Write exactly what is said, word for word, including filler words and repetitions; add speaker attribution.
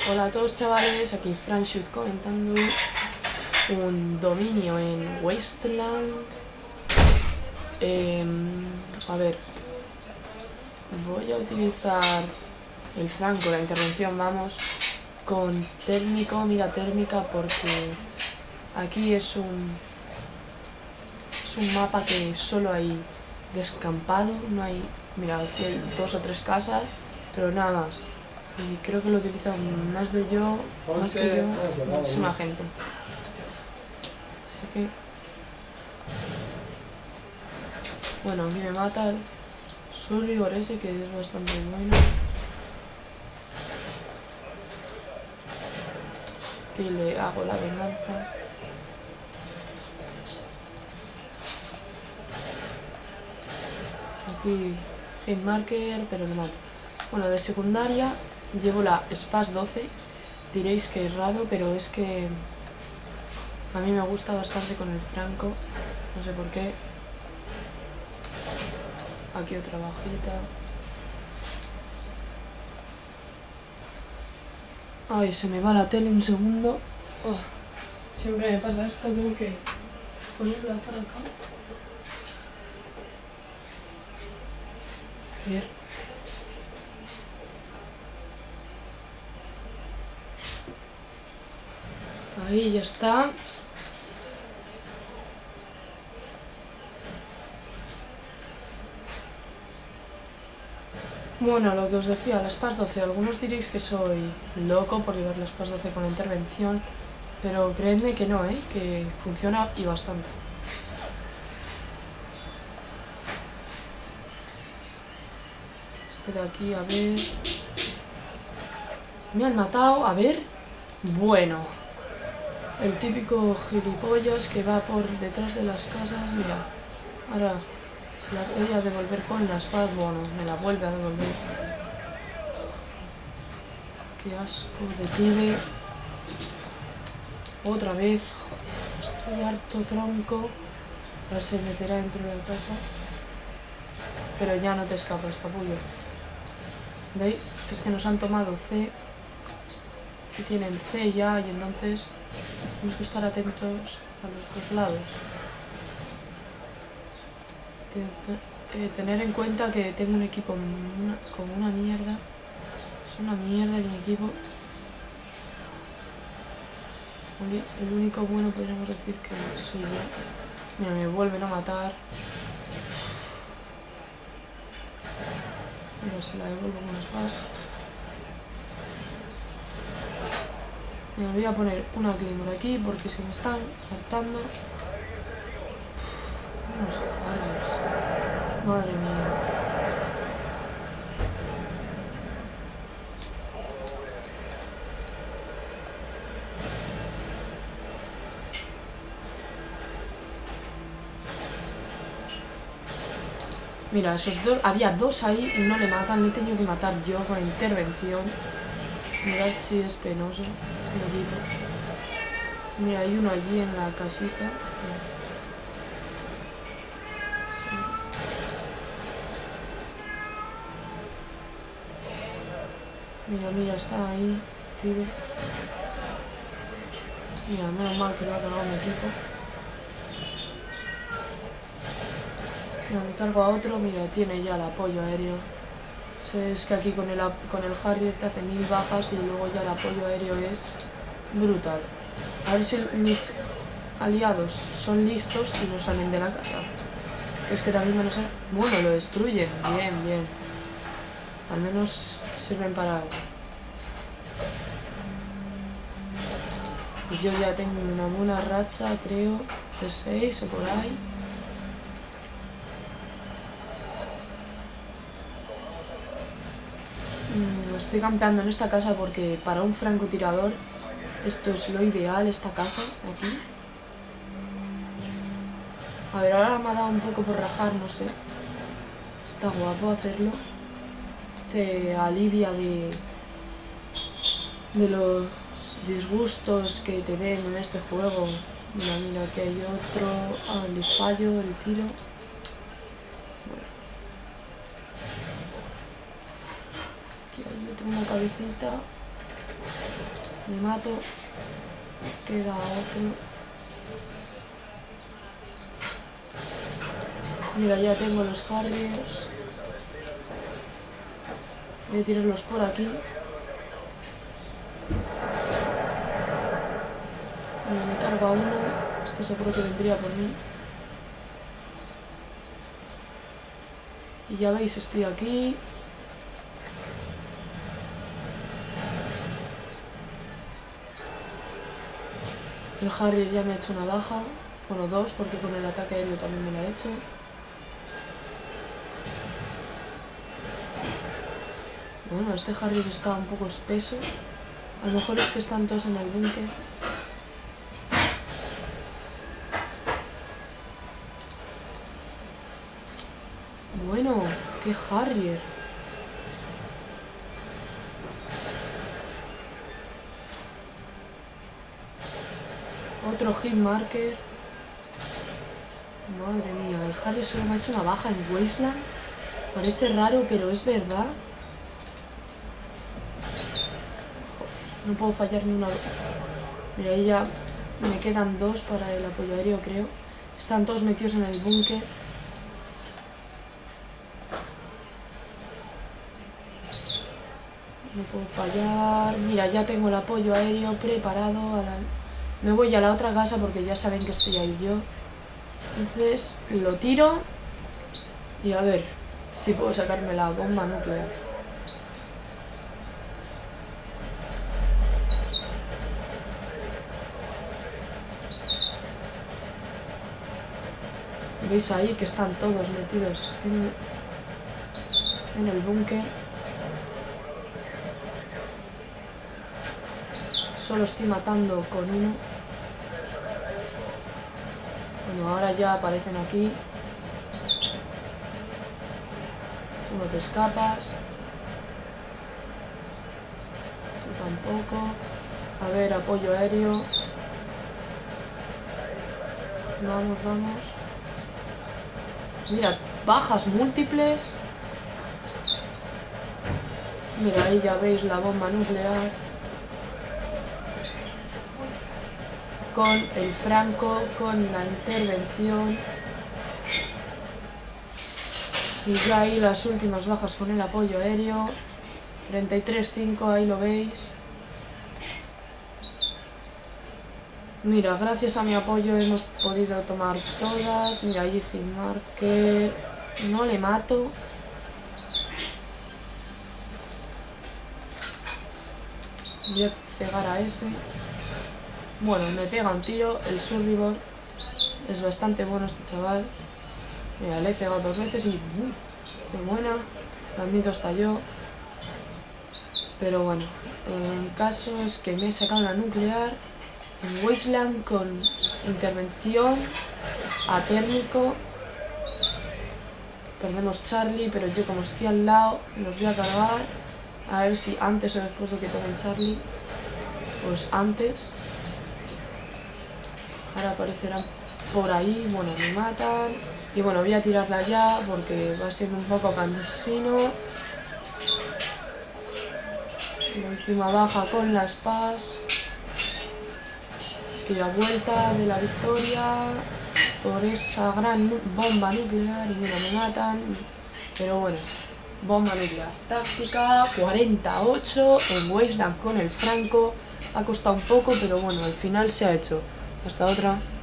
Speaker 1: Hola a todos chavales, aquí Franshoot comentando un dominio en Wasteland. Eh, a ver, voy a utilizar el franco, la intervención, vamos, con térmico, mira térmica, porque aquí es un, es un mapa que solo hay descampado, no hay, mira, aquí hay dos o tres casas, pero nada más. Y creo que lo utilizan más de yo, más que yo, muchísima gente. Así que... Bueno, aquí me mata el Survivor ese, que es bastante bueno. Aquí le hago la venganza. Aquí hitmarker, pero le mato. Bueno, de secundaria llevo la Spas doce. Diréis que es raro, pero es que a mí me gusta bastante con el franco. No sé por qué. Aquí otra bajita. Ay, se me va la tele un segundo. Oh, siempre me pasa esto, tengo que ponerla para acá. A ver. Ahí ya está. Bueno, lo que os decía, la Spas doce, algunos diréis que soy loco por llevar la Spas doce con la intervención, pero creedme que no, ¿eh? Que funciona y bastante. Este de aquí, a ver... Me han matado, a ver... Bueno... El típico gilipollas que va por detrás de las casas, mira. Ahora se la voy a devolver con la espada, bueno, me la vuelve a devolver. Qué asco de pibe. Otra vez. Estoy harto tronco. A ver si se meterá dentro de la casa. Pero ya no te escapas, capullo. ¿Veis? Es que nos han tomado C. Y tienen C ya, y entonces tenemos que estar atentos a los dos lados. Tener en cuenta que tengo un equipo una, como una mierda. Es una mierda mi equipo. El único bueno podríamos decir que soy yo. Mira, me vuelven a matar. Mira, se la devuelvo con las espadas. Me voy a poner una Claymore aquí porque se me están hartando. Unos guardias. Madre mía. Mira, esos dos, había dos ahí y no le matan, le he tenido que matar yo con intervención. Mirad si es penoso. Mira, hay uno allí en la casita. Sí. Mira, mira, está ahí, pibe. Mira, menos mal que lo ha cargado mi equipo. Mira, me cargo a otro, mira, tiene ya el apoyo aéreo. Es que aquí con el, con el Harrier te hace mil bajas y luego ya el apoyo aéreo es brutal. A ver si mis aliados son listos y no salen de la casa. Es que también van a ser... Bueno, lo destruyen. Bien, bien. Al menos sirven para algo. Y yo ya tengo una buena racha, creo, de seis o por ahí. Estoy campeando en esta casa porque para un francotirador esto es lo ideal, esta casa de aquí. A ver, ahora me ha dado un poco por rajar, no sé. Está guapo hacerlo. Te alivia de, de los disgustos que te den en este juego. Mira, mira, que hay otro. Ah, le fallo el tiro. Una cabecita. Me mato. Queda otro. Mira, ya tengo los Harriers. Voy a tirarlos por aquí. Mira, me cargo a uno. Este seguro que vendría por mí. Y ya veis, estoy aquí. El Harrier ya me ha hecho una baja. Bueno, dos, porque con el ataque aéreo también me lo ha hecho. Bueno, este Harrier está un poco espeso. A lo mejor es que están todos en el búnker. Bueno, qué Harrier. Otro hit marker. Madre mía, el Harrier solo me ha hecho una baja en Wasteland. Parece raro, pero es verdad. No puedo fallar ni una. Mira, ahí ya me quedan dos para el apoyo aéreo, creo. Están todos metidos en el búnker. No puedo fallar. Mira, ya tengo el apoyo aéreo preparado. A la... Me voy a la otra casa porque ya saben que estoy ahí yo. Entonces lo tiro. Y a ver si puedo sacarme la bomba nuclear. Veis ahí que están todos metidos en, en el búnker. Solo estoy matando con uno. Bueno, ahora ya aparecen aquí. Uno te escapas. Tú tampoco. A ver, apoyo aéreo. Vamos, vamos. Mira, bajas múltiples. Mira, ahí ya veis la bomba nuclear. Con el Franco, con la intervención. Y ya ahí las últimas bajas con el apoyo aéreo. treinta y tres cinco, ahí lo veis. Mira, gracias a mi apoyo hemos podido tomar todas. Mira, ahí Hitmarker. No le mato. Voy a cegar a ese. Bueno, me pega un tiro. El Survivor es bastante bueno este chaval. Mira, le he cegado dos veces y... Uh, ¡qué buena! También hasta yo. Pero bueno, el caso es que me he sacado la nuclear en Wasteland con intervención a térmico. Perdemos Charlie, pero yo como estoy al lado los voy a cargar. A ver si antes o después de que tomen Charlie. Pues antes. Ahora aparecerán por ahí. Bueno, me matan. Y bueno, voy a tirarla ya porque va a ser un poco cansino. La última baja con las P A S. Y la vuelta de la victoria por esa gran bomba nuclear. Y mira, me matan. Pero bueno, bomba nuclear táctica cuarenta y ocho en Wasteland con el Franco. Ha costado un poco, pero bueno, al final se ha hecho. Hasta otra.